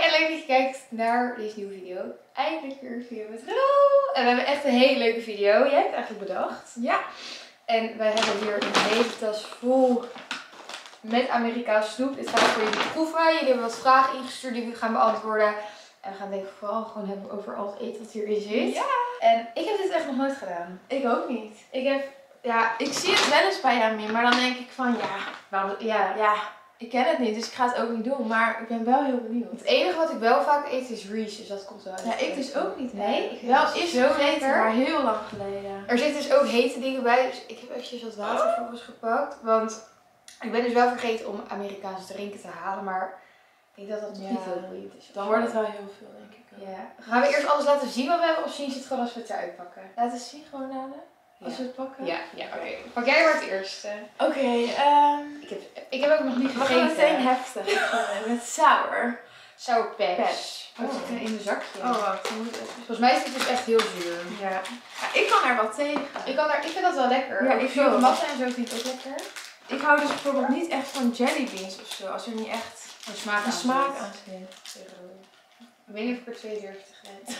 en leuk dat je kijkt naar deze nieuwe video. Eindelijk weer een video met Ro. En we hebben echt een hele leuke video. Jij hebt het eigenlijk bedacht. Ja. En wij hebben hier een hele tas vol met Amerikaanse snoep. Dit gaan we voor jullie proeven. Jullie hebben wat vragen ingestuurd die we gaan beantwoorden. En we gaan denk ik vooral gewoon hebben over al het eten wat hierin zit. Ja. En ik heb dit echt nog nooit gedaan. Ik ook niet. Ik zie het wel eens bij Yami, maar dan denk ik van waarom, ik ken het niet, dus ik ga het ook niet doen. Maar ik ben wel heel benieuwd. het enige wat ik wel vaak eet is Reese's. Dat komt wel uit. Ja, ik dus ook niet. Nee, ik wel vind het is zo gegeten, lekker. maar heel lang geleden. Er zitten dus ook hete dingen bij, dus ik heb eventjes wat water voor ons gepakt. Want ik ben dus wel vergeten om Amerikaanse drinken te halen, maar ik denk dat dat niet heel boeiend is. Dan wordt het wel heel veel, denk ik ook. Ja. Gaan we eerst alles laten zien wat we hebben of zien ze het gewoon als we het eruit pakken? Laten we zien gewoon dadelijk. Als we het pakken. Ja, oké. Pak jij maar het eerste. Oké, ik heb ook nog niet we gegeten. gaan meteen heftig. Met sour. Sour patch. Patch. Wat zit er in een zakje? Oh, wacht. Dan moet het even. Volgens mij is het dus echt heel zuur. Ja. Ik kan er wel tegen. Ik vind dat wel lekker. Ja, Ook ik zure ook. massa en zo vind ik ook lekker. Ik hou dus bijvoorbeeld niet echt van jellybeans of zo. Als er niet echt Een smaak een smaak aan aan zit. zit. Ik weet niet of ik er 2 durf te glijden.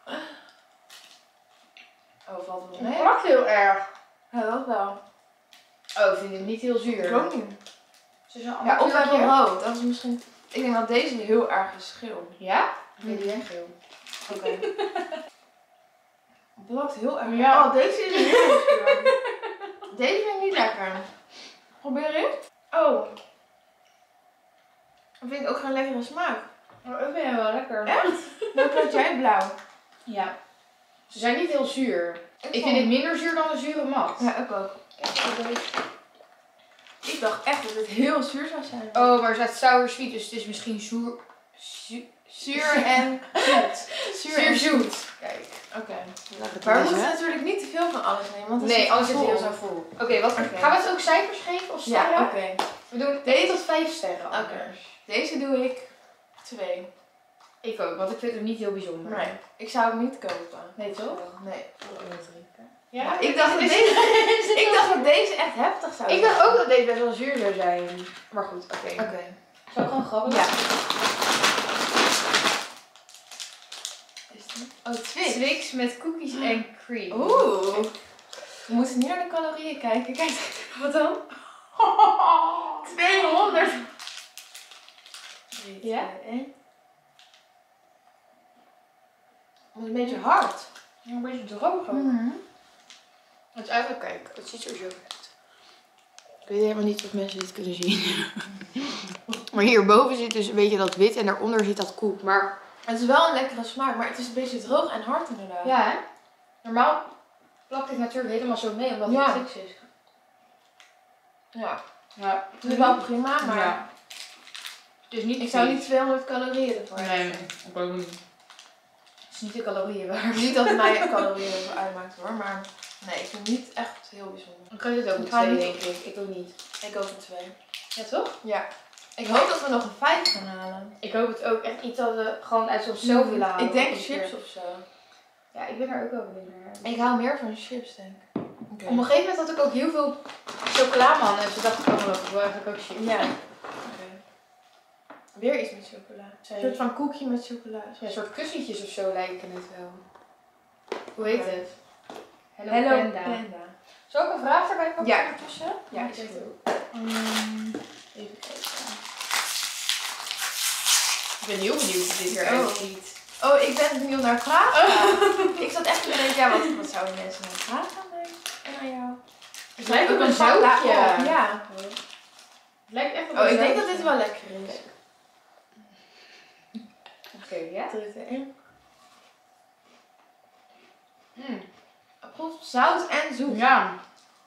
Oh, valt wel Het mee? plakt heel erg. Ja, dat wel. Oh, ik vind het niet heel zuur. Ik ook niet. Ze is een ander Ja, of we kleurtje. hebben rood. Dat is misschien... Ik denk dat deze heel erg is geel. Ja? Nee, die zijn geel. Oké. Het plakt heel erg. Ja. Oh, deze is heel zuur. Deze vind ik niet lekker. Probeer eens. Oh. Dat vind ik ook geen lekkere smaak. Oh, ik vind het wel lekker. Echt? Dan krijg jij blauw. Ja. Ze zijn niet heel zuur. Ik vind het minder zuur dan een zure mat. Ja, ik ook. Ik dacht echt dat het heel zuur zou zijn. Oh, maar er staat sour sweet, dus het is misschien zuur Zuur en zoet. zuur en zoet. Kijk. Oké. Maar we moeten natuurlijk niet te veel van alles nemen, want dan Nee, anders zit zit het het heel vol. zo vol. Oké, gaan we het ook cijfers geven of sterren? Ja, oké. We doen 1 tot 5 sterren Oké. anders. Deze doe ik 2. Ik ook, want ik vind het niet heel bijzonder. Nee, ik zou hem niet kopen. Nee, toch? Nee. Ja, Ik dacht dat deze echt heftig zou zijn. Ik dacht ook dat deze best wel zuur zou zijn. Maar goed, oké. Oké. Zou ik gewoon grabbelen? Ja. Is het? Oh, Twix. Twix met cookies en cream. Oeh. We moeten niet naar de calorieën kijken. Kijk, wat dan? 200. 3, Ja? 2, 1. Het is een beetje hard. Een beetje droog ook. Het is eigenlijk, kijk, het ziet er zo uit. Ik weet helemaal niet of mensen dit kunnen zien. Maar hierboven zit dus een beetje dat wit en daaronder zit dat koek. Maar Het is wel een lekkere smaak, maar het is een beetje droog en hard inderdaad. ja, hè? Normaal plakt dit natuurlijk helemaal zo mee omdat Ja. het Twix is. Ja. Ja, Het is wel prima, maar Ja. Het is niet ik zou vies. niet 200 calorieën ervoor Nee, eten. ik ook niet. Het is niet de calorieën waard. Niet dat het mij calorieën ervoor uitmaakt hoor, maar nee, ik vind het niet echt heel bijzonder. Dan kan je dit ook Ik een ga 2, niet- denk ik. Ik ook niet. Ik ook een 2. Ja, toch? Ja. Ik hoop dat we nog een 5 gaan halen. Ik hoop het ook. Echt iets dat we gewoon uit onszelf willen halen. Ik denk Een keer. chips of zo. Ja, ik ben er ook wel benieuwd naar. Ik hou meer van chips, denk ik. Op een gegeven moment had ik ook heel veel chocolamannen. En toen dacht ik, oh, ik wil eigenlijk ook chips. Ja. Oké. Weer iets met chocola. Een soort van koekje met chocola. Ja, een soort kussentjes of zo lijken het wel. Hoe heet Oké. het? Hello Panda. Panda. Zal ik een vraag erbij pakken Ja. ondertussen? Ja, Ik is weet goed. het ook. Even kijken. Ik ben heel benieuwd hoe dit eruit ziet. Oh, ik ben benieuwd naar vragen. Ik zat echt te denken, ja, wat zouden mensen nou vragen aan mij en aan jou? Het lijkt ook op een een zoutje. zoutje. Ja. Het lijkt echt op Oh, een ik denk dat zoutje. dit wel lekker is. Oké, ja? 3, 2, 1. Zout en zoet. Ja,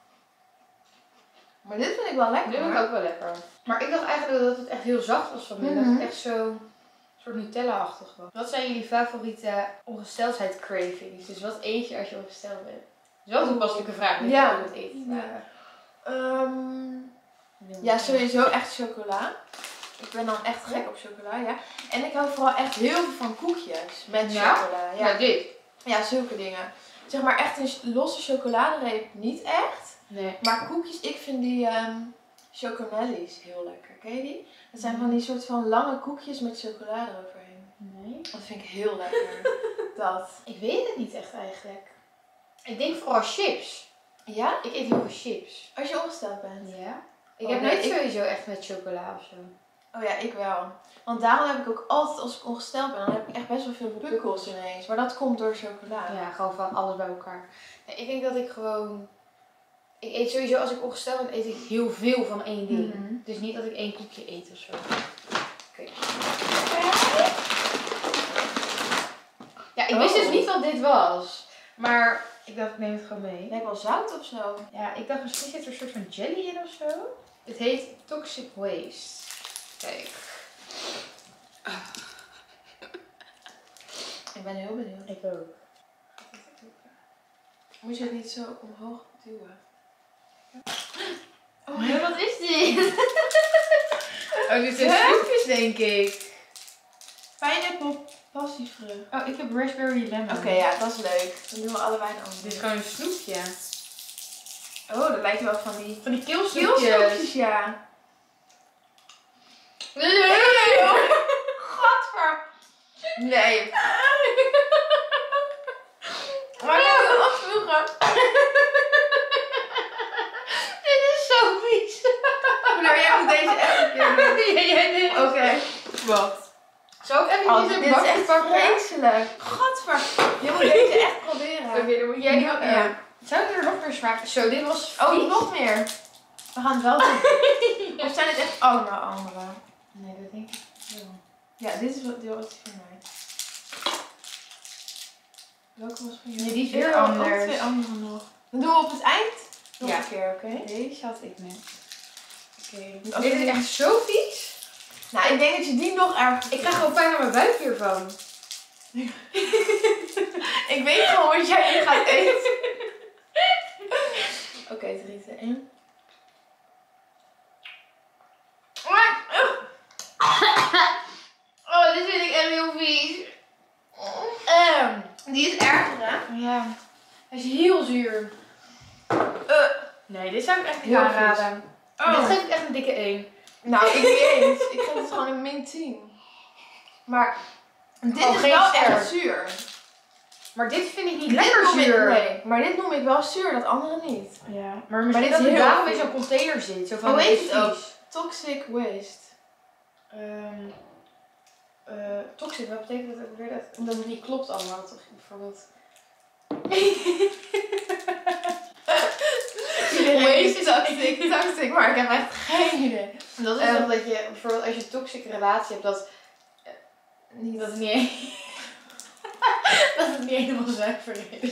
Maar dit vind ik wel lekker. dit vind ik hoor. ook wel lekker. Maar ik dacht eigenlijk dat het echt heel zacht was van binnen. Dat het echt zo een soort Nutella-achtig was. Wat zijn jullie favoriete ongesteldheid cravings? Dus wat eet je als je ongesteld bent? Dat is wel een toepasselijke vraag. Dat Ja. je het eet. Ja. Ja, sowieso echt chocola. Ik ben dan echt gek op chocola, ja. En ik hou vooral echt heel veel van koekjes met Ja? chocola. Ja, dit. Ja, zulke dingen. Zeg maar echt een losse chocoladereep niet echt. Nee. Maar koekjes, ik vind die Choconelli is heel lekker. Ken je die? Dat zijn van die soort van lange koekjes met chocolade eroverheen. Nee. Dat vind ik heel lekker. Dat. Ik weet het niet echt eigenlijk. Ik denk vooral chips. Ja? Ik eet heel veel chips. Als je ongesteld bent. Ja? Ik Oh, heb nee, nooit sowieso echt met chocola of zo. Oh ja, ik wel. Want daarom heb ik ook altijd, als ik ongesteld ben, dan heb ik echt best wel veel pukkels ineens. Maar dat komt door chocola. Ja, gewoon van alles bij elkaar. Nee, ik denk dat ik gewoon... Ik eet sowieso, als ik ongesteld ben, eet ik heel veel van één ding. Mhm. Dus niet dat ik één koekje eet of zo. Oké. Ja, ik wist dus niet wat dit was. Maar ik dacht, ik neem het gewoon mee. Lijkt wel zout of zo. Ja, ik dacht misschien zit er een soort van jelly in of zo. Het heet Toxic Waste. Kijk. Ik ben heel benieuwd. Ik ook. Moet je het niet zo omhoog duwen? Oh, ja, wat is dit? Oh, dit zijn snoepjes, denk ik. Pineapple passievrucht. Oh, ik heb raspberry lemon. Oké, ja, dat is leuk. Dan doen we allebei een ander. Dit is gewoon een snoepje. Oh, dat lijkt wel van die Van die keelsnoepjes. keelsnoepjes, ja. Nee. Gadver. Nee. Maar ik wil afvroegen. Dit is zo vies. Nou, jij moet deze echt een keer doen. Ja, jij dit. Oké. Wat? Zou ik even Oh, niet dit een is bakje echt pakken? vreselijk. Gadver. Je moet deze echt proberen. Oké, dan moet jij die ook. Ja. Zou er nog meer smaken? Zo, dit was Oh, vies. nog meer. We gaan het wel doen. Of zijn het echt allemaal andere? Nee, dat denk ik wel. Ja, dit is wat deel is voor mij. Welke was voor jou? Nee, die is weer Ook anders. twee andere nog. Dan doen we op het eind nog Ja. een keer, oké? Deze had ik net. Oké. Als Dit we- is echt zo vies. Nou, ik denk dat je die nog erger Ik krijg gewoon pijn aan mijn buik hiervan. Ik weet gewoon wat jij hier gaat eten. Oké, 3, 2, 1. Oh, dit vind ik echt heel vies. Die is erger, hè? Ja. Hij is heel zuur. Nee, dit zou ik echt niet Heel aanraden. Dit geef ik echt een dikke 1. Nou, ik niet eens. Ik geef het gewoon een min 10. Maar dit Oh, is geen wel ster. echt zuur. Maar dit vind ik niet Dit lekker noem ik- zuur. Nee, maar dit noem ik wel zuur, dat andere niet. Ja, maar Maar misschien dit dat is het heel daarom in vies. zo'n container zit. Zo van, Hoe het heet is het ook? vies. Toxic waste. Toxic, wat betekent dat ook weer? Dat het niet klopt allemaal, toch? Bijvoorbeeld. Waste is toxic, maar ik heb echt geen idee. Dat is toch dat je, bijvoorbeeld als je een toxische relatie hebt, dat Niet het niet, dat het niet helemaal zuiver is.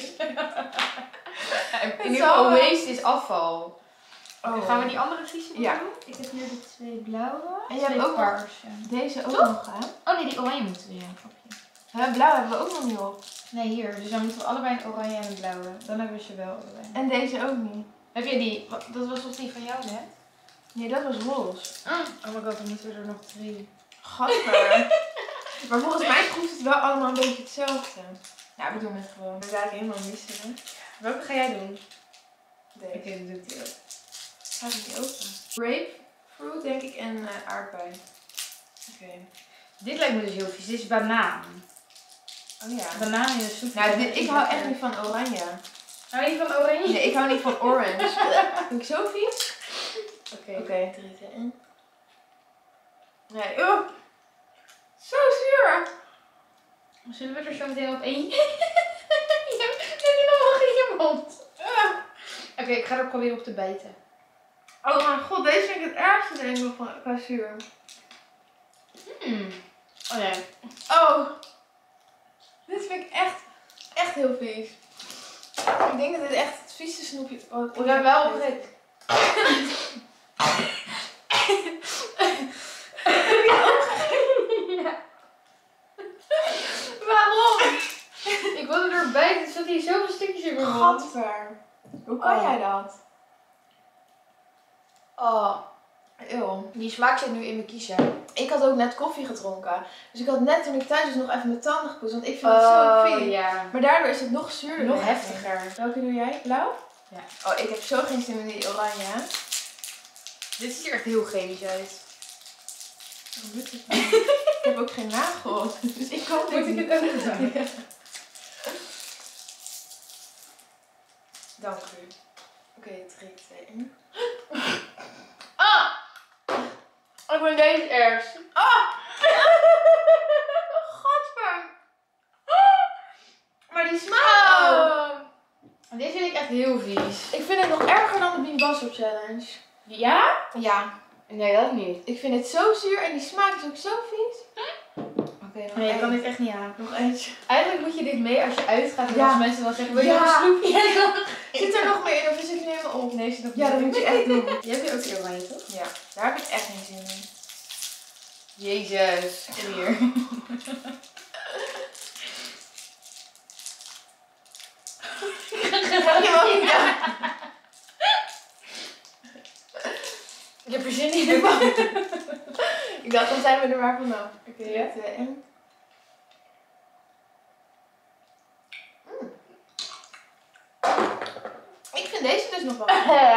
In ieder geval, waste is afval. Oh. Gaan we die andere kiezen doen? Ja. Ik heb hier de 2 blauwe. En je hebt ook nog deze ook Toch? nog, hè? Oh nee, die oranje moeten we, ja. Grapje. Hè, blauw hebben we ook nog niet op. Nee, hier. Dus dan moeten we allebei een oranje en een blauwe. Dan hebben we ze wel allebei. En deze ook niet. Heb jij die? Dat was toch die van jou net? Nee, dat was roze. Oh my god, dan moeten we er nog 3. Gadver. Maar volgens mij proeft het wel allemaal een beetje hetzelfde. Ja, we doen het gewoon. We zijn helemaal missen, hè? Welke ga jij doen? Deze. Oké, dan doe ik die ook. Gaat het niet open. Grapefruit, denk ik, en aardbei. Oké. Dit lijkt me dus heel vies. Dit is banaan. Oh ja. Banaan in de soep. Nou, ik hou echt niet van oranje. Hou je van oranje? Nee, ik hou niet van orange. Vind ik zo vies? Oké. Oké, 3, 2, 1. Nee, zo zuur. Zullen we er zo meteen op één? Heb je nog wel in je mond? Oké, ik ga er proberen op te bijten. Oh mijn god, deze vind ik het ergste denk ik van qua zuur. Oh nee. Oh. Dit vind ik echt heel vies. Ik denk dat dit echt het vieste snoepje... Oh, Ik ben wel gek. Ja. Waarom? Ik wilde erbij, er zat hier zoveel stukjes in mijn mond. Gadver. Hoe kan jij dat? Oh, Eeuw. die smaak zit nu in mijn kiezen. Ik had ook net koffie gedronken. Dus ik had net toen ik thuis was nog even mijn tanden gepoetst. Want ik vind het zo vies. Ja. Maar daardoor is het nog zuurder. Nog denk ik. heftiger. Welke doe jij? Blauw? Ja. Oh, ik heb zo geen zin in die oranje. Dit ziet er echt heel chemisch uit. Wat lukt het nou? Ik heb ook geen nagels. Dus ik kan dit Moet ik niet. het ook doen? Ja. Dank u. Oké, 3, 2, 1. Ah! Ik vind deze ergst. Ah! Gadver! Maar die smaakt ook. Dit vind ik echt heel vies. Ik vind het nog erger dan de Bean Bassop Challenge. Ja? Ja. Nee, dat niet. Ik vind het zo zuur en die smaak is ook zo vies. Oké, nog Nee, ik kan één. dit echt niet aan. Nog eentje. Eigenlijk moet je dit mee als je uitgaat. En Ja. als mensen dan zeggen, wil je Ja. nog een snoepje? Zit er nog meer in of is het nu helemaal op? Nee, zit nog Ja, dat moet je echt doen. Je hebt hier ook die oranje, toch? Ja, daar heb ik echt geen zin in. Jezus. Kom hier. Ga je wel niet aan. Ik heb er zin in. Ik dacht, dan zijn we er maar vanaf. Oké, Ja? 2, 1. Ik vind deze dus nog wel.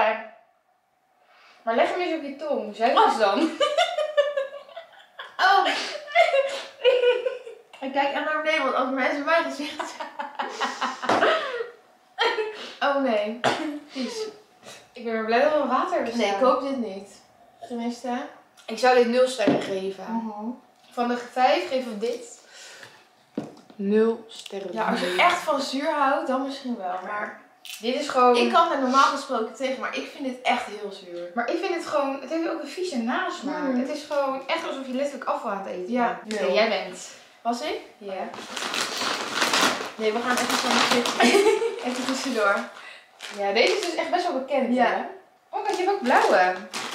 Maar leg hem eens op je tong. Zuig eens dan. Oh! Ik kijk echt naar beneden, want als mensen mijn gezicht zien. Oh nee. Vies. Ik ben maar blij dat we water hebben Nee, ik staan. koop dit niet. Tenminste. Ik zou dit 0 sterren geven. Van de 5 geven we dit 0 sterren. Ja, als je echt van zuur houdt, dan misschien wel. Maar Dit is gewoon... ik kan er normaal gesproken tegen, maar ik vind dit echt heel zuur. Maar ik vind het gewoon... Het heeft ook een vieze nasmaak. Mm. Het is gewoon echt alsof je letterlijk afval aan het eten Ja, bent. nul. Jij bent. Was ik? Ja. Nee, we gaan even zo zitten. Even tussendoor. Ja, deze is dus echt best wel bekend. Ja. Hè? Oh, kijk, je hebt ook blauwe.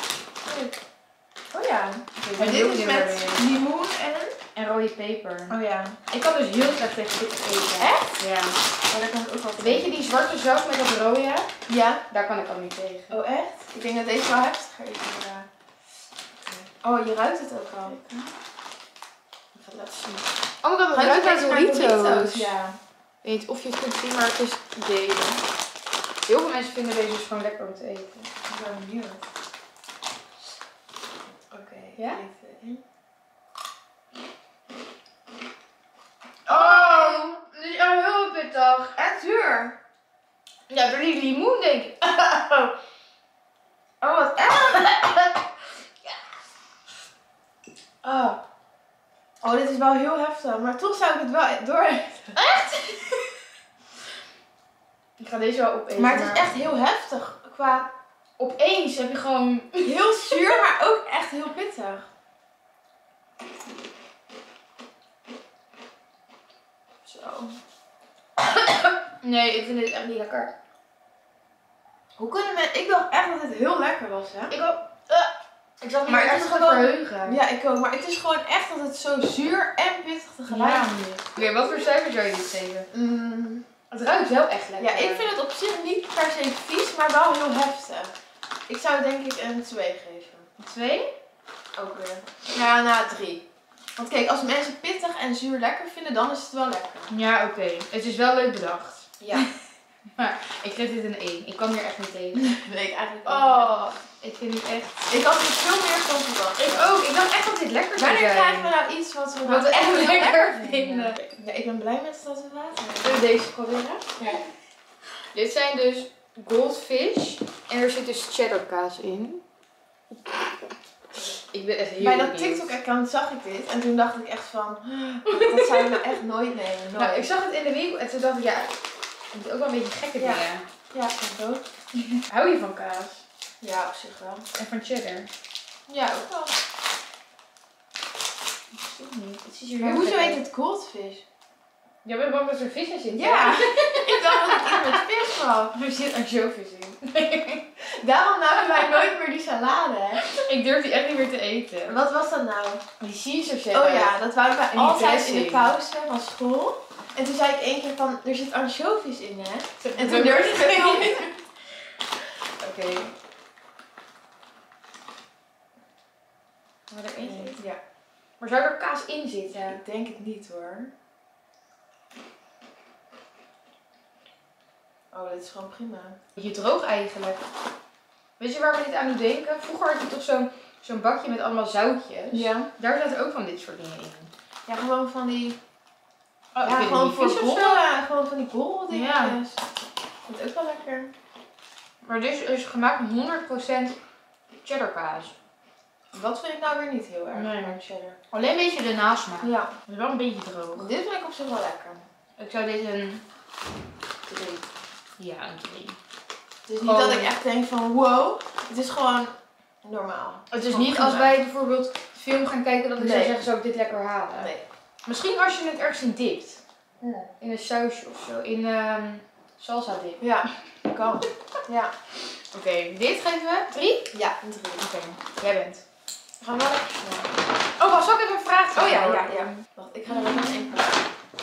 Oh ja. Maar Maar dit is met limoen en... En rode peper. Oh ja. Ik kan dus heel slecht tegen dit eten. Echt? Ja. Oh, daar kan ik ook wel tegen. Weet je die zwarte saus met dat rode? Ja. Daar kan ik al niet tegen. Oh echt? Ik denk dat deze wel heftiger is inderdaad. Oh, je ruikt het ook al. Ik ga het laten zien. Oh my god, het ruikt naar Doritos. Ja. Ik weet niet of je het kunt zien, maar het is delen. Heel veel mensen vinden deze dus gewoon lekker om te eten. Ik ben benieuwd. Oké. Ja? Even. Oh, dit is echt heel pittig. En zuur. Ja, door die limoen denk ik. Oh, wat erg. Oh. Oh, dit is wel heel heftig. Maar toch zou ik het wel door. Ik ga deze wel opeten. Maar het is echt heel heftig. Qua Opeens heb je gewoon... heel zuur, maar ook echt heel pittig. Zo. Nee, ik vind dit echt niet lekker. Hoe kunnen mensen... Ik dacht echt dat het heel lekker was, hè? Ik ook... ik zat me Maar maar het echt is gaan gewoon- verheugen. Ja, ik ook. Maar het is gewoon echt dat het zo zuur en pittig tegelijk Ja. is. Oké, wat voor cijfer zou je dit geven? Mm, Het ruikt wel echt lekker. ja, ik vind het op zich niet per se vies, maar wel heel heftig. Ik zou denk ik een 2 geven. 2? Ook weer. Ja, na 3. Want kijk, als mensen pittig en zuur lekker vinden, dan is het wel lekker. Ja, oké. Het is wel leuk bedacht. Ja. Maar ik geef dit een 1. Ik kan hier echt niet tegen. Weet ik eigenlijk niet. Oh, ik vind het echt... Ik had er veel meer van verwacht. Ik ook. Ik dacht echt dat dit lekker zou Wanneer zijn. krijgen we nou iets wat we Wat we echt heel lekker vinden? vinden. Ja, ik ben blij met dat we water hebben. Zullen we deze proberen? Ja. Dit zijn dus goldfish. En er zit dus cheddarkaas in. Ik ben echt heel Bij dat benieuwd. TikTok-account zag ik dit en toen dacht ik echt van, dat zou ik nou echt nooit nemen. Nooit. Nou, ik zag het in de winkel en toen dacht ik, ja, het moet ook wel een beetje gekke Ja. dingen. Ja, ik ook. Hou je van kaas? Ja, op zich wel. En van cheddar? Ja, ook wel. Ik zie het niet. Het ziet er Maar heel hoezo gek heet uit. het goldfish? Jij bent bang dat er vis in zit? Ja, ik dacht dat het iets met vis was. Er zit ansjovis in. Daarom namen wij nooit meer die salade, hè. Ik durf die echt niet meer te eten. Wat was dat nou? Die Caesar salad. Oh ja, dat wouden wij die altijd in de dressing. pauze van school. En toen zei ik één keer van, er zit ansjovis in, hè. En toen durfde durfde ik het niet. niet. Oké. Maar er één zit. Ja, Maar zou er kaas in zitten? ik denk het niet hoor. Oh, dit is gewoon prima. Beetje droog eigenlijk. Weet je waar we dit aan doen denken? Vroeger had je toch zo'n bakje met allemaal zoutjes. Ja. Daar zaten ook van dit soort dingen in. Ja, gewoon van die... Oh, ja, gewoon voor borrel. borrelen. Gewoon van die borreldingetjes. Ja. Dat is ook wel lekker. Maar dit is gemaakt met 100% cheddarkaas. Dat vind ik nou weer niet heel erg. Nee. Maar cheddar. Alleen een beetje de nasmaak. Ja. Het is wel een beetje droog. Dit vind ik op zich wel lekker. Ik zou dit een 3. Ja, een 3. Het is niet dat ik echt denk van wow. Het is gewoon normaal. Het is niet als wij bijvoorbeeld film gaan kijken dat ik zou Nee. zeggen, zou ik dit lekker halen? Nee. Misschien als je het ergens in dipt. Ja. In een sausje of zo. In salsa dip. Ja, kan. Ja. Oké, dit geven we 3? Ja, een 3. Oké, jij bent. We gaan wel lekker snel. Oh, wacht, zal ik even een vraag Oh ja, stellen? ja, ja. Wacht, ik ga er wel eens in pakken.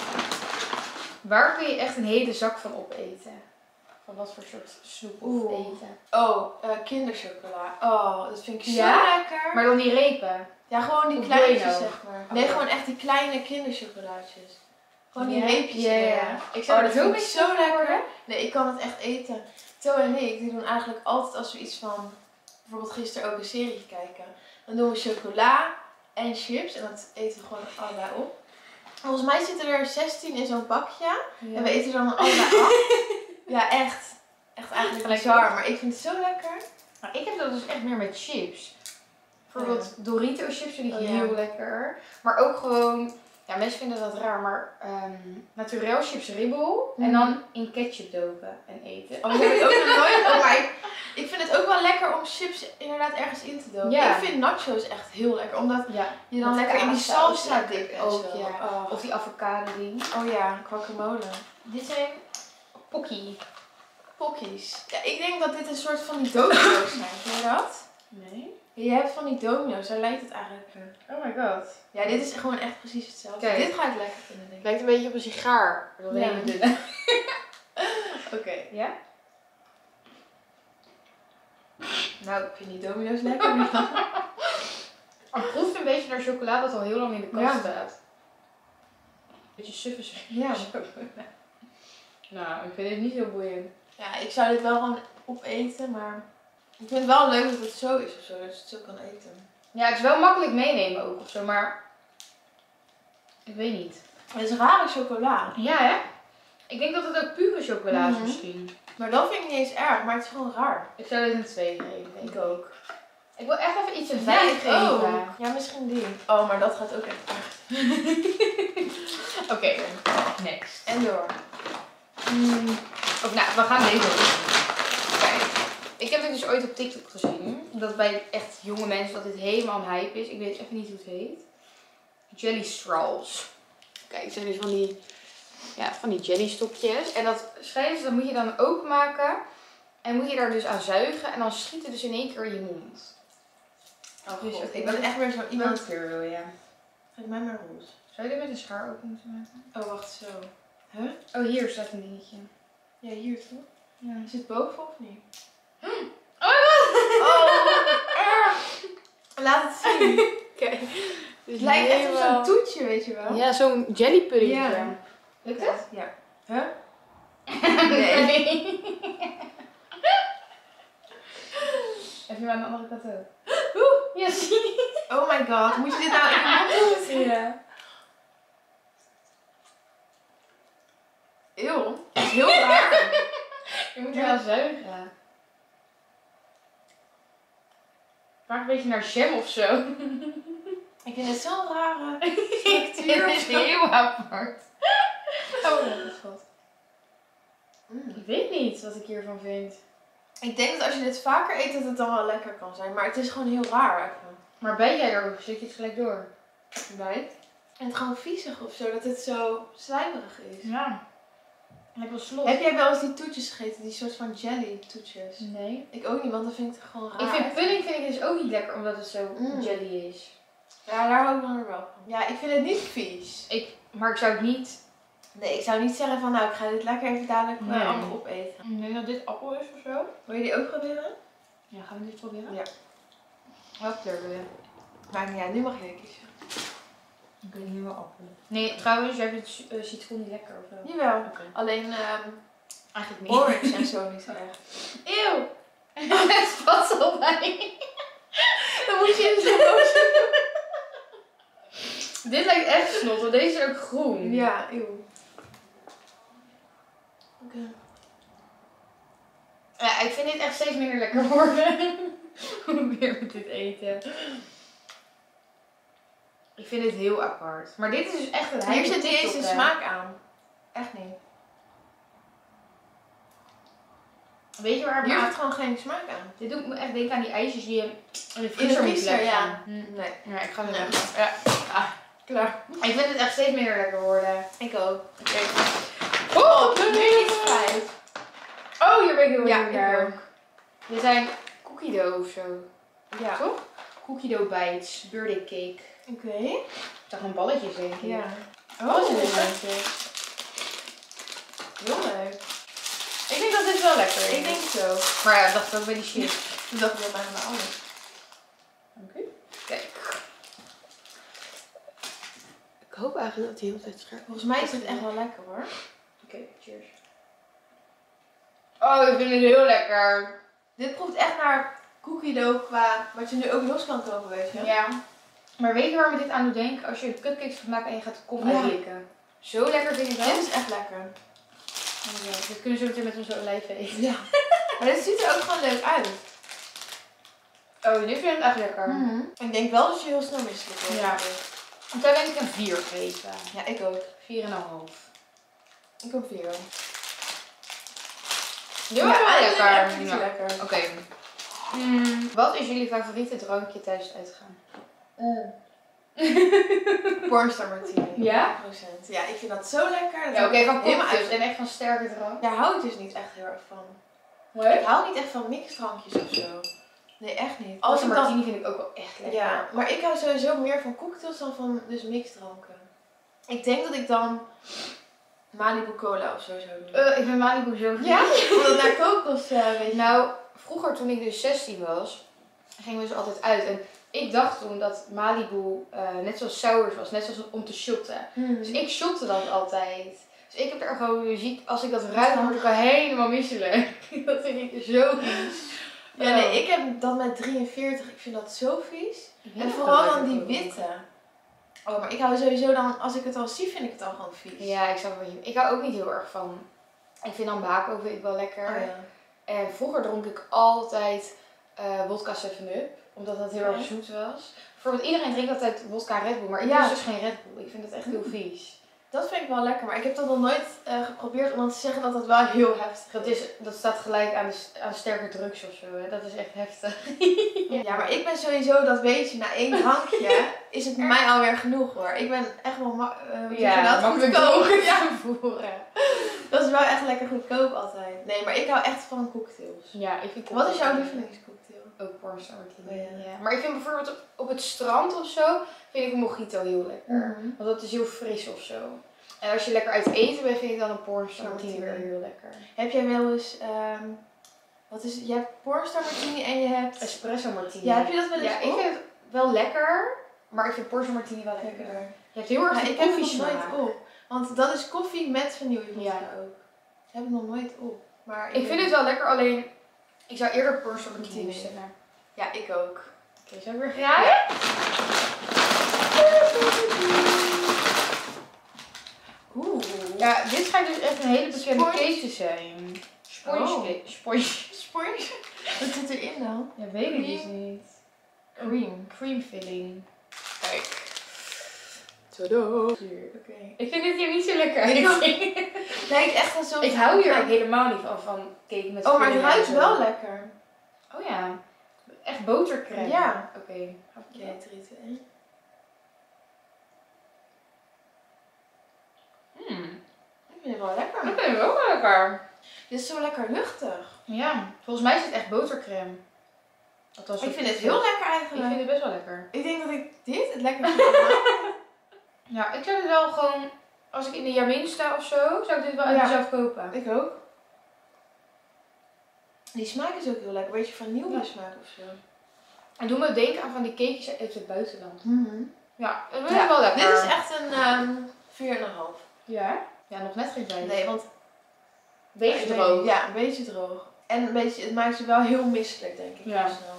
Waar kun je echt een hele zak van opeten? Van wat voor soort snoep of Oeh. eten? Oh, kinderchocola. Oh, dat vind ik zo Ja? lekker. Maar dan die repen. Ja, gewoon die Of kleintjes, Bueno? zeg maar. Nee, Oké. gewoon echt die kleine kinderchocolaatjes. Gewoon die Ja? reepjes. Ja, ja. inderdaad. Ik zou Oh, er dat veel vind ik mee zo lekker. worden. Nee, ik kan het echt eten. Theo en ik, die doen eigenlijk altijd als we iets van... Bijvoorbeeld gisteren ook een serie kijken. Dan doen we chocola en chips. En dat eten we gewoon allebei op. Volgens mij zitten er 16 in zo'n bakje. Ja. En we eten dan allebei af. Ja, echt. Echt eigenlijk bizar. Maar ik vind het zo lekker. Maar ik heb dat dus echt meer met chips. Bijvoorbeeld Dorito chips vind ik heel lekker. Maar ook gewoon, ja mensen vinden dat raar, maar naturel chips ribbel. En dan in ketchup dopen en eten. Oh, dat heb ik ook nog nooit. Oh, maar ik vind het ook wel lekker om chips inderdaad ergens in te dopen. Ja. Ik vind nachos echt heel lekker. Omdat Ja. je dan Met lekker in die kaassaus salsa lekker dip en ook, zo. ja. Oh. Of die avocado ding. Oh ja, guacamole. Dit zijn Pocky. Pokkies. Ja, ik denk dat dit een soort van die domino's zijn. Ken je dat? Nee. Ja, je hebt van die domino's, daar lijkt het eigenlijk op. Oh my god. Ja, dit is gewoon echt precies hetzelfde. Kijk. Dit ga ik lekker vinden, denk Het ik. lijkt een beetje op een sigaar. Dat Ja. hele dunne. Oké. Ja? Nou, ik vind die domino's lekker. Het proeft een beetje naar chocolade dat al heel lang in de kast Ja. staat. Beetje suffe Ja. chocolade. Nou, ik vind dit niet heel boeiend. Ja, ik zou dit wel gewoon opeten, maar ik vind het wel leuk dat het zo is of zo, dat je het zo kan eten. Ja, het is wel makkelijk meenemen ook of zo, maar ik weet niet. Het is rare chocola, Ja, hè? Ik denk dat het ook pure chocola is Mhm. misschien. maar dat vind ik niet eens erg, maar het is gewoon raar. Ik zou dit een 2 geven, denk ik. ook. Ik wil echt even iets een Ja, 5 ik geven. ook. Ja, misschien die. Oh, maar dat gaat ook echt echt. Oké, next. En door. Of nou, we gaan deze doen. Kijk, ik heb dit dus ooit op TikTok gezien. Dat bij echt jonge mensen dat dit helemaal een hype is. Ik weet even niet hoe het heet. Jelly straws. Kijk, het zijn dus van die jelly stokjes. En dat schijnt ze, dat moet je dan openmaken. En moet je daar dus aan zuigen. En dan schiet het dus in één keer in je mond. Oh Dus god, ik ben echt weer zo iemand. Welke kleur wil je? Geef mij maar roze. Zou je dit met een schaar open moeten maken? Oh, wacht, zo. Huh? Oh, hier staat een dingetje. Ja, hier toch? Ja. Is het boven of niet? Oh my god! Oh, laat het zien. Kijk. Het lijkt echt op zo'n toetje, weet je wel. Ja, zo'n jellypuddingje. Ja. Lukt het? Ja. Huh? Nee. Heb je maar aan de andere kant ook? Ja, zie je? Oh my god, moet je dit nou in je mond doen? Ja. Eeuw, dat is heel raar. Je moet er wel zuigen. Maak een beetje naar jam of zo. Ik vind het zo'n rare Het structuur. is heel apart. Oh, dat is wat. Ik weet niet wat ik hiervan vind. Ik denk dat als je dit vaker eet, dat het dan wel lekker kan zijn. Maar het is gewoon heel raar even. Maar ben jij er ook? Zit je het gelijk door? Right? En het gewoon viezig of zo, dat het zo slijmerig is. Ja. En ik wil slot. Heb jij wel eens die toetjes gegeten, die soort van jelly toetjes? Nee. Ik ook niet, want dan vind ik het gewoon raar. Ik vind pudding vind ik dus ook niet lekker omdat het zo Mm. jelly is. Ja, daar hou ik dan weer wel van. Ja, ik vind het niet vies. Maar ik zou het niet... Nee, ik zou niet zeggen van nou, ik ga dit lekker even dadelijk Nee. allemaal opeten. Ik denk dat dit appel is of zo. Wil je die ook proberen? Ja, gaan we dit proberen? Ja. Welke kleur wil je? Maakt niet uit, nu mag jij kiezen. Ik weet niet wel appel. Nee, trouwens, jij vindt citroen niet lekker of zo? Jawel. Oké. Alleen Eigenlijk niet. orange en zo niet echt. Eeuw! Het spat al bij. Dan moet je in zo. Dit lijkt echt snot, want deze is ook groen. Ja, eeuw. Oké. Ja, ik vind dit echt steeds minder lekker worden. Hoe weer met dit eten. Ik vind dit heel apart. Maar dit is dus echt een Hier zit niet eens TikTok, een hè. smaak aan. Echt niet. Weet je waar Hier maar zit gewoon geen smaak aan. dit doet me echt denken aan die ijsjes die je in de In de vriezer moet vriezer, leggen. ja. Hm. Nee. Ja, ik ga nu Nee. weg. Ja. Ah. Klaar. Ik vind het echt steeds minder lekker worden. Ik ook. Oké. Oh, nu iets kwijt. Oh, hier ben ik heel Ja, benieuwd ik naar. ook. Dit zijn cookie dough of zo. Ja. Toch? Cookie dough bites, birthday cake. Oké. Ik zag een balletjes denk ik. Ja. Alles in Oh, dit bandje. heel leuk. Ik denk dat dit wel lekker is. Ik denk zo. Maar ja, ik dacht ook bij die shit. Toen dacht ik bijna naar alles. Oké. Kijk. Ik hoop eigenlijk dat hij heel tijd scherp is. Volgens mij is het echt wel lekker hoor. Oké, cheers. Oh, ik vind het heel lekker. Dit proeft echt naar cookie dough qua wat je nu ook los kan kopen, weet je. Ja. Maar weet je waar me dit aan doet denken? Als je cupcakes gaat maken en je gaat de kom Ja. uitlikken. Zo lekker vind ik dat. Dit is echt lekker. Oh ja, dit kunnen we zo meteen met onze olijven eten. Ja. Maar dit ziet er ook gewoon leuk uit. Oh, dit vind ik echt lekker. Ik denk wel dat je heel snel misselijk wordt. Ja. Ik zou denk ik een 4 geven. Ja, ik ook. 4,5. Ik ook 4. Dit was wel eigenlijk lekker. echt iets Ja. lekker. Oké. Wat is jullie favoriete drankje tijdens het uitgaan? Pornstar martini. Ja? 100%. Ja, ik vind dat zo lekker. Dat Ja, oké, van helemaal cocktails uit. en echt van sterke drank. Daar hou ik dus niet echt heel erg van. Nee? Ik hou niet echt van mixdrankjes of zo. Nee, echt niet. Als Als een ik dan... martini vind ik ook wel echt lekker. Ja, maar ik hou sowieso meer van cocktails dan van dus mixdranken. Ik denk dat ik dan Malibu Cola of zo zou doen. Ik vind Malibu zo goed. Ja? Omdat naar kokos, weet je. Nou, vroeger toen ik dus 16 was, gingen we dus altijd uit. En ik dacht toen dat Malibu net zoals sours was, net zoals om te shotten. Dus ik shotte dat altijd. Dus ik heb er gewoon ziek, als ik dat ruik, dan word ik al helemaal misselijk. Dat vind ik zo vies. Ja, nee, ik heb dat met 43. Ik vind dat zo vies. En vooral dan die witte. Oh, maar ik hou sowieso dan, als ik het al zie, vind ik het al gewoon vies. Ja, ik snap wat je. Ik hou ook niet heel erg van. Ik vind dan bako vind ik wel lekker. Oh, ja. En vroeger dronk ik altijd wodka 7-Up, omdat dat heel erg Ja. zoet was. Bijvoorbeeld iedereen drinkt altijd wodka Red Bull, maar ik Ja. dus geen Red Bull. Ik vind het echt heel vies. Dat vind ik wel lekker, maar ik heb dat nog nooit geprobeerd om dan te zeggen dat dat wel heel heftig is. Dat staat gelijk aan sterke drugs of zo. Hè. Dat is echt heftig. Ja, maar ik ben sowieso, dat weet je, na 1 drankje is het bij mij alweer genoeg hoor. Ik ben echt wel makkelijk goedkoop. ja, voeren. Dat is wel echt lekker goedkoop altijd. Nee, maar ik hou echt van cocktails. Ja, ik vind Wat is jouw cocktails lievelingscocktail? ook pornstar martini. Oh, ja. Ja. Maar ik vind bijvoorbeeld op het strand of zo, vind ik een mojito heel lekker. Mhm. Want dat is heel fris of zo. En als je lekker uit eten bent, vind ik dan een pornstar Ja, martini martini. weer heel lekker. Heb jij wel eens, je hebt pornstar martini en je hebt... Espresso martini. Ja, heb je dat wel eens Ja, ik op? vind het wel lekker, maar ik vind pornstar martini wel lekker. Lekkerder. Je hebt heel erg Ja, die ik heb het nog koffiesmaak. nooit op. Want dat is koffie met vanille volgens Ja. mij ook. Ik heb het nog nooit op. Maar Ik vind het wel lekker, alleen ik zou eerder pornstar martini Martini. bestellen. Ja, ik ook. Oké, zou ik weer gaan? Ja? Oeh. Ja, dit schijnt dus echt een hele bekende Sponge. cake te zijn. Sponge Oh. cake. Sponge. Sponge. Wat zit erin dan? Ja, weet ik dus Cream. niet. Cream. Cream filling. Kijk. Tada. Oké. Ik vind dit hier niet zo lekker Ik ook. uitzien. Lijkt echt een soort... Ik hou hier ook helemaal niet van cake met Oh, maar het filling en ruikt zo. wel lekker. Oh ja. Echt botercrème. Ja. Oké. Oké, 3, 2, 1. Ik vind het wel lekker. Dat vind ik ook wel lekker. Dit is zo lekker luchtig. Ja. Volgens mij is het echt botercrème. Althans, Ik vind het heel lekker Ik eigenlijk. vind het best wel lekker. Ik denk dat ik dit het lekkerste vind. Ja, ik zou het wel gewoon... Als ik in de Jamin sta of zo, zou ik dit wel uit Ja. mezelf kopen. Ik ook. Die smaak is ook heel lekker. Een beetje vanille Ja. smaak of zo. En doe me denken aan van die cakejes uit het buitenland. Ja, dat vind ik Ja, wel lekker. dit is echt een 4,5. Ja? Ja, nog net geen 5. Nee, want... Beetje Ja, droog. Ja, een beetje droog. En een beetje, het maakt je wel heel misselijk, denk ik. Ja. heel snel.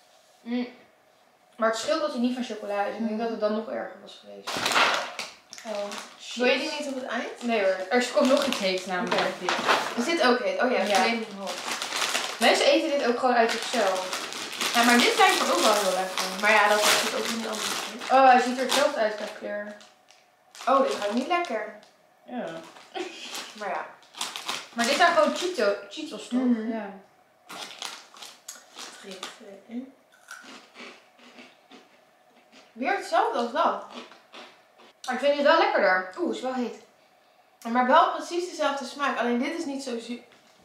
Maar het scheelt dat hij niet van chocola is. Ik denk dat het dan nog erger was geweest. Oh. Wil je die niet op het eind? Nee hoor, er komt nog iets heet namelijk. Oké. Is dit ook heet? Oh ja, Ja. neem hem op. Mensen eten dit ook gewoon uit zichzelf. Ja, maar dit lijkt me ook wel heel lekker. Maar ja, dat is het ook niet anders. Oh, hij ziet er hetzelfde uit qua kleur. Oh, dit gaat niet lekker. Ja. Maar ja. Maar dit zijn gewoon Cheetos toch? Mhm. Ja. 3, 2, 1. Weer hetzelfde als dat. Maar ik vind dit wel lekkerder. Oeh, is wel heet. Maar wel precies dezelfde smaak. Alleen dit is niet zo zuur.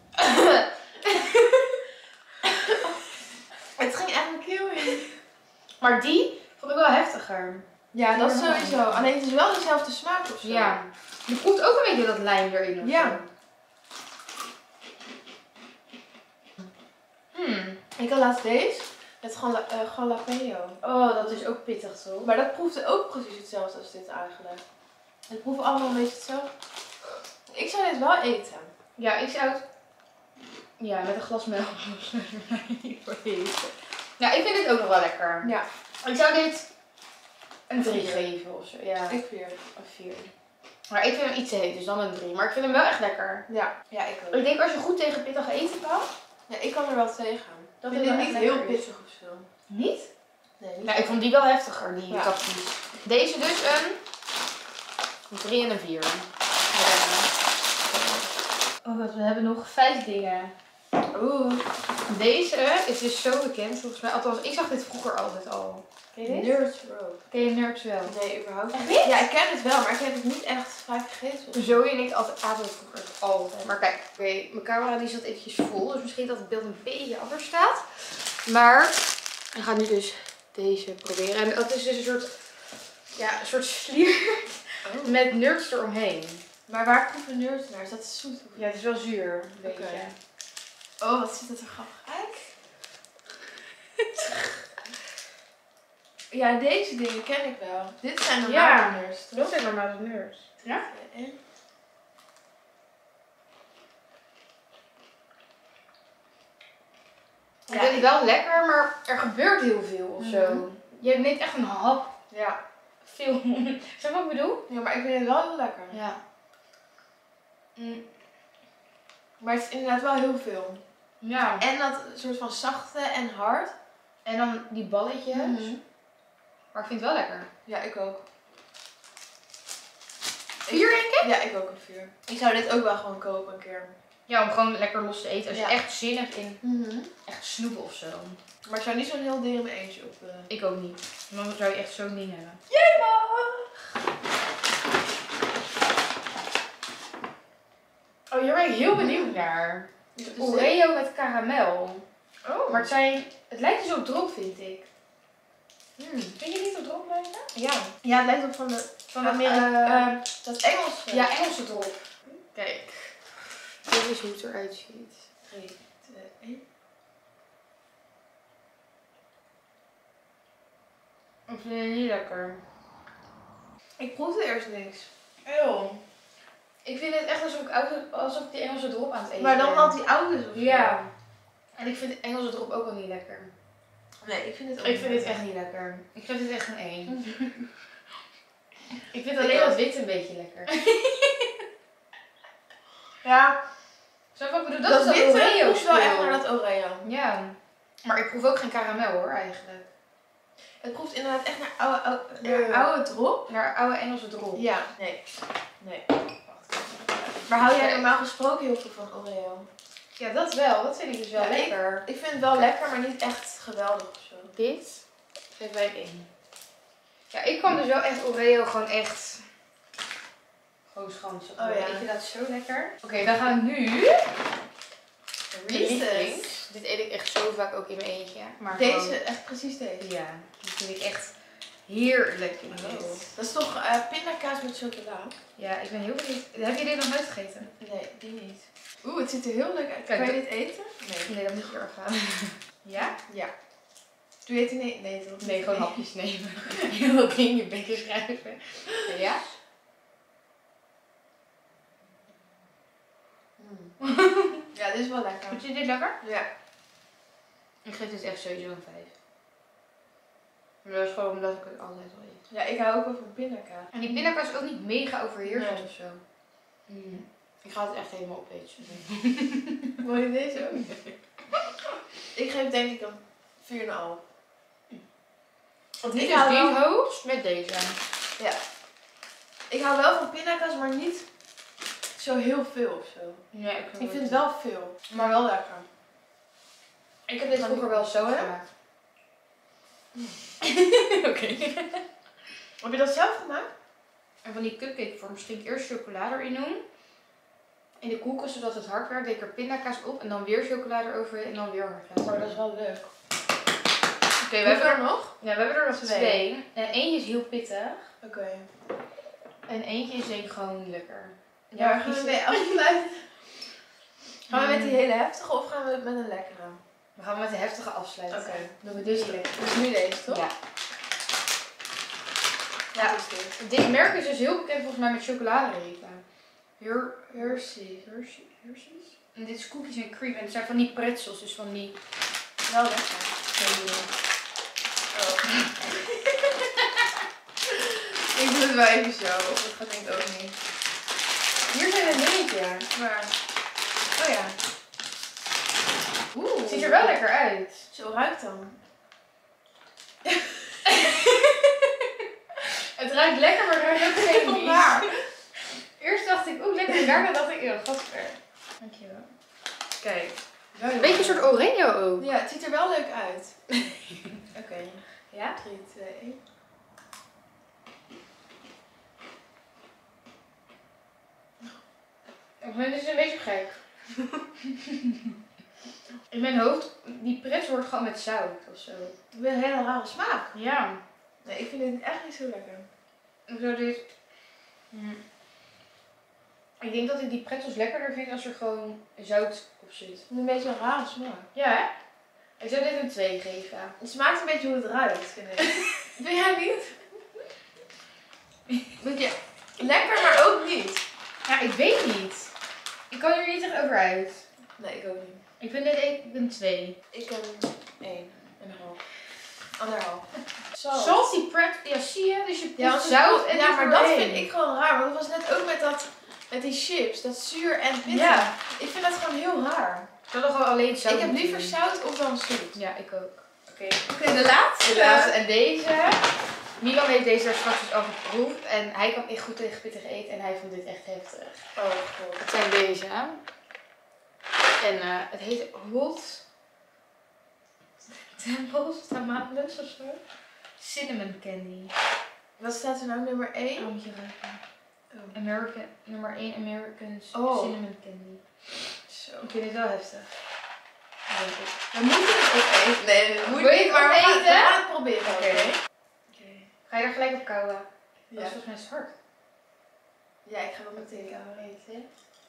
Het ging echt mijn keel in. Maar die vond ik wel heftiger. Ja, dat is sowieso. Alleen het is wel dezelfde smaak of zo. Ja. Je proeft ook een beetje dat lijm erin of Ja. zo. Ik had laatst deze met jalapeno. Oh, dat is ook pittig toch? Maar dat proefde ook precies hetzelfde als dit eigenlijk. Het proeven allemaal een beetje hetzelfde. Ik zou dit wel eten. Ja, ik zou het... Ja, met een glas melk. Ja, ik vind dit ook nog wel lekker. Ja. Ik zou dit een 3 4 geven of zo. Ja, Ik weer. een 4. Maar ik vind hem iets te heet, dus dan een 3. Maar ik vind hem wel echt lekker. Ja, ik ook. Ik denk als je goed tegen pittig eten kan. Ja, ik kan er wel tegen. Dat Ik het vind wel dit echt niet heel lekker is. pittig of zo. Niet? Nee, niet Nou, ik vond die wel heftiger, die Ja. kapjes. Deze dus een 3 en een 4. Oh, wat, we hebben nog 5 dingen. Oeh. Deze is dus zo bekend volgens mij. Althans, ik zag dit vroeger altijd al. Ken je dit? Nerds Rope. Ken je Nerds wel? Nee, überhaupt Echt niet. niet? Ja, ik ken het wel, maar ik heb het niet echt vaak gegeten. Zoe en ik aten het vroeger altijd. Maar kijk, oké, mijn camera die zat eventjes vol. Dus misschien dat het beeld een beetje anders staat. Maar we gaan nu dus deze proberen. En dat is dus een soort, ja, een soort slier met nerds eromheen. Maar waar proeven nerds naar? Is dat zoet? Of... Ja, het is wel zuur. Een beetje. Oké. Oh, wat ziet het er grappig uit. Ja, deze dingen ken ik wel. Dit zijn normale nerds. Dat zijn normale nerds. Ja? En... Ik vind het wel lekker, maar er gebeurt heel veel of zo. Mhm. Je neemt echt een hap. Ja. Veel. Snap je wat ik bedoel? Ja, maar ik vind het wel heel lekker. Ja. Maar het is inderdaad wel heel veel. Ja. En dat soort van zachte en hard. En dan die balletjes. Mhm. Maar ik vind het wel lekker. Ja, ik ook. 4 denk ik? Ja, ik ook een 4. Ik zou dit ook wel gewoon kopen een keer. Ja, om gewoon lekker los te eten. Als Ja. je echt zin hebt in echt snoep of zo. Maar ik zou niet zo'n heel ding in mijn eentje op... Ik ook niet. Dan zou je echt zo'n ding hebben. Jij mag! Oh, hier ben ik heel benieuwd naar. Wat is dit? Oreo met karamel. Oh. Maar het lijkt dus op drop, vind ik. Vind je niet op drop lijken? Ja. Ja, het lijkt op van de... Van dat Engelse. ja, Engelse drop. Kijk. Dit is hoe het eruit ziet. 3, 2, 1. Ik vind het niet lekker. Ik proefde eerst niks. Eeuw. Ik vind het echt alsof ik die Engelse drop aan het eten Maar dan ben. had die ouders of zo. Ja. En ik vind de Engelse drop ook wel niet lekker. Nee, ik vind het ook Ik niet vind dit lekker. echt niet lekker. Ik geef dit echt een 1. Ik vind Ik alleen ook. dat wit een beetje lekker. Ja, Zo wat ik bedoel, dat is dat witte Oreo proeft wel spul. echt naar dat Oreo. Ja. Maar ik proef ook geen karamel hoor eigenlijk. Het proeft inderdaad echt naar Ja. oude drop. Naar oude Engelse drop. Ja, nee. Maar hou jij normaal gesproken heel veel van Oreo? Ja, dat wel. Dat vind ik dus wel Ja, lekker. Ik vind het wel lekker, maar niet echt geweldig of zo. Dit geven wij een 1. Ja, ik kan dus wel echt Oreo gewoon echt... Gewoon schansen. Oh ja. Ik vind dat zo lekker. Oké, we gaan nu... Reese's. Dit eet ik echt zo vaak ook in mijn eentje. Maar Deze, gewoon- echt precies deze. Ja, die vind ik echt heerlijk in Oh. dit. Dat is toch pindakaas met chocola? Ja, ik ben heel benieuwd. Heb je dit nog nooit gegeten? Nee, die niet. Oeh, het ziet er heel leuk uit. Kijk, Kan je dat- dit eten? Nee. Nee, dat moet je erg gaan. Ja? Ja. Doe je het in nee, toch? Nee, gewoon hapjes nemen. Heel dat ding in je bekken schrijven. Ja? Ja, dit is wel lekker. Vind je dit lekker? Ja. Ik geef dit echt sowieso een 5. Maar dat is gewoon omdat ik het altijd al eet. Ja, ik hou ook wel van pindakaas. En die pindakaas is ook niet mega overheersend Nee. of zo. Ik ga het echt helemaal opeten. Wil je deze ook? Ik geef denk ik een 4,5. Want dit Ik is hou die wel- hoogst met deze. Ja. Ik hou wel van pindakaas, maar niet zo heel veel of zo. Ja, ik Ik vind het wel veel, maar wel lekker. Ik heb dit vroeger wel zo gemaakt. Oké. Heb je dat zelf gemaakt? En van die cupcake vorms ging ik eerst chocolade erin doen. In de koelkast zodat het hard werd, deed ik er pindakaas op en dan weer chocolade eroverheen en dan weer hard. Oh, dat is wel leuk. Oké, We hebben er nog? Ja, we hebben er nog 2. 2. En eentje is heel pittig. Oké. En eentje is denk ik gewoon lekker. Ja, gaan we kies- mee afsluiten? Gaan we met die hele heftige of gaan we met een lekkere? We gaan met de heftige afsluiten. Oké. Doen we dus Dus nu deze, toch? Ja. Ja. Wat is dit? Dit merk is dus heel bekend volgens mij met chocoladerepen. Hershey's. En dit is cookies en cream. En het zijn van die pretzels, dus van die... Wel lekker. Oh. Ik doe het wel even zo. Dat gaat denk ik ook niet. Hier zijn een dingetje. Maar, Oh ja. Het ziet er wel lekker uit. Zo ruikt dan. Het ruikt lekker, maar er ruikt ook geen Waar? Eerst dacht ik, oeh, lekker. En daarna dacht ik, gadver. Dankjewel. Kijk. Een beetje een soort oranje ook. Ja, het ziet er wel leuk uit. Oké. Ja? 3, 2, 1. Ik vind het een beetje gek. In mijn hoofd, die pretzel wordt gewoon met zout of zo. Ik ben een hele rare smaak. Ja. Nee, ik vind dit echt niet zo lekker. Ik zou dit... Ik denk dat ik die pretzels lekkerder vind als er gewoon zout op zit. Ik vind een beetje een rare smaak. Ja, hè? Ik zou dit een 2 geven. Het smaakt een beetje hoe het ruikt, vind ik. Vind jij niet? Beetje lekker, maar ook niet. Ja, ik weet niet. Ik kan hier niet echt over uit. Nee, ik ook niet. Ik vind dit een 2. Ik een 1,5. Anderhalf. Salty pretzel, ja zie je? Dus je Ja, proeft want zout en ja, dit maar dat doorheen. vind ik gewoon raar. Want dat was net ook met die chips. Dat zuur en pittig. Ja. Ik vind dat gewoon heel raar. Ik had gewoon alleen zout. Ik heb liever moeten zout of dan zoet. doen. Ja, ik ook. Oké. Oké, de laatste. De laatste en deze. Milan heeft deze daar straks dus al geproefd. En hij kan echt goed tegen pittig eten. En hij vond dit echt heftig. Oh god. Het zijn deze. En het heet Hot Temples, Tamales of zo. Cinnamon candy. Wat staat er nou nummer 1? Oh, moet je ruiken. Oh. American, nummer 1 American Oh. Cinnamon candy. Zo. Ik vind dit wel heftig. Denk ik. We moeten het opeten. Nee, dat moet Wil je niet, het maar we opeten? gaan het proberen. Oké. Oké. Ga je er gelijk op kauwen? Ja. Dat is volgens mij hard. Ja, ik ga wel meteen kauwen eten.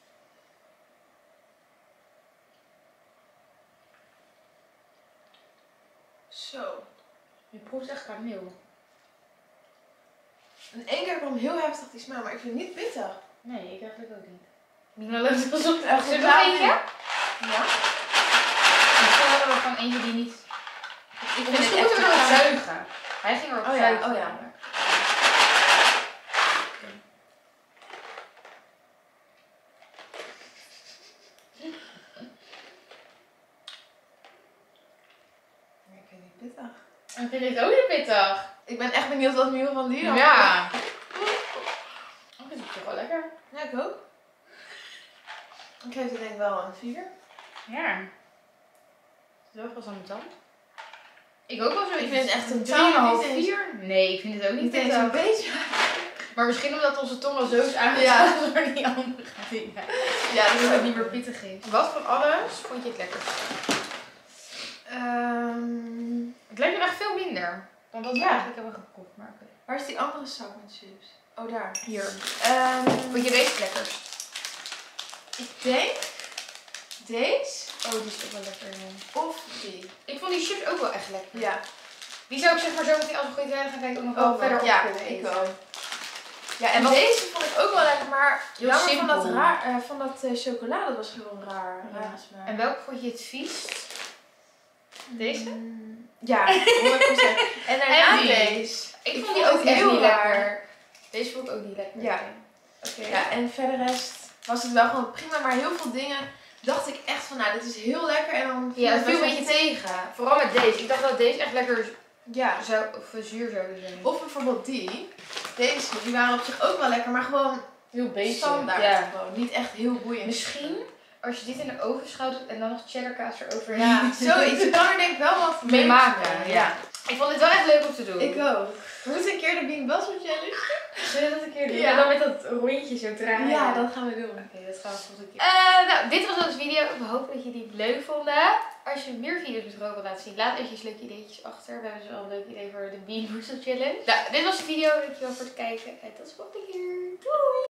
Zo. Je proeft echt kaneel. In één keer kwam heel heftig die smaak, maar ik vind het niet pittig. Nee, ik eigenlijk ook niet. Mina loopt alsof het Echt Zullen we totaal nog eentje? Ja? Misschien hadden we gewoon eentje die niet... Ik Misschien moeten we erop zuigen. Hij ging erop Oh ja, zuigen. oh ja. namelijk. Ik vind het niet pittig. Ik vind dit ook niet pittig. Ik ben echt benieuwd wat Miel van die dan. Ja. Oh, dit is toch wel lekker. Ja, ik ook. Ik geef het denk ik wel een 4. Ja. Het is wel pas aan mijn tand. Ik ook wel zo. Ik vind het echt totaal 3,5, niet eens- 4. Nee, ik vind het ook niet Niet eens een pittig. beetje. Maar misschien omdat onze tong al zo is aangetast Ja. door die andere dingen. Ja, Dat het niet meer pittig is. Wat van alles vond je het lekkerst? Het lijkt me echt veel minder dan wat we Ja. eigenlijk hebben gekocht. Maar oké. Waar is die andere zak met chips? Oh, daar. Hier. Je Vond je deze het lekkerst? Ik denk deze Oh, die is ook wel lekker. Ja. of die. Ik vond die chips ook wel echt lekker. Ja. Die zou ik zeg maar zo meteen als we goed zijn gaan kijken ook nog wel Oh, verder op ja, kunnen ik eten. ook. Ja, en wat- deze vond ik ook wel lekker, maar Heel jammer van dat, simpel. van dat chocolade, dat was gewoon raar. Ja. Rare smaak. En welke vond je het viest? Deze? Ja, 100%. En daarna En die. deze. Ik vond die ook echt niet lekker. Deze vond ik ook niet lekker. Ja. Oké. Ja, en verder rest was het wel gewoon prima, maar heel veel dingen dacht ik echt van, nou, dit is heel lekker. En dan Ja, het viel best een beetje tegen. Vooral met deze. Ik dacht dat deze echt lekker Ja. zuur zouden zijn. Of bijvoorbeeld die. Deze, die waren op zich ook wel lekker, maar gewoon heel basic. standaard. Ja. Gewoon. Niet echt heel boeiend. Misschien als je dit in de oven schouwt en dan nog cheddarkaas erover. Ja, zoiets. Je kan er denk ik wel wat mee leuks maken. mee. Ja. Ik vond dit wel echt leuk om te doen. Ik ook. We moeten een keer de Bean Basma Challenge. Zullen we dat een keer doen? Ja. En dan met dat rondje zo draaien. Ja, dat gaan we doen. Oké, dat gaan we volgende keer. Nou, dit was onze video. We hopen dat jullie het leuk vonden. Als je meer video's met Robo laat zien, laat eventjes leuke ideetjes achter. We hebben dus al een leuk idee voor de Bean Boozle Challenge. Nou, dit was de video. Dankjewel voor het kijken. En tot de volgende keer. Doei!